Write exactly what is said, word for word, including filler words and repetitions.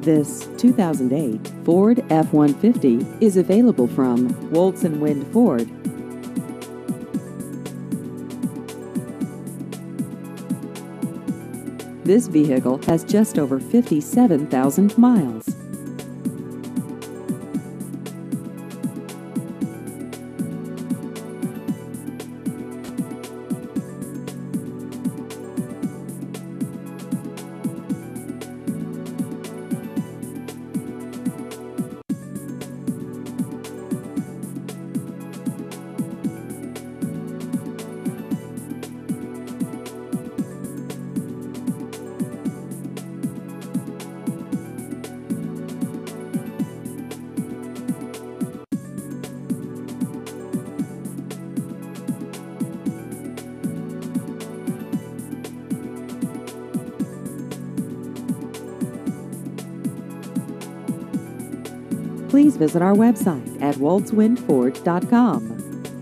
This two thousand eight Ford F one fifty is available from Woltz and Wind Ford. This vehicle has just over fifty-seven thousand miles. Please visit our website at woltz wind ford dot com.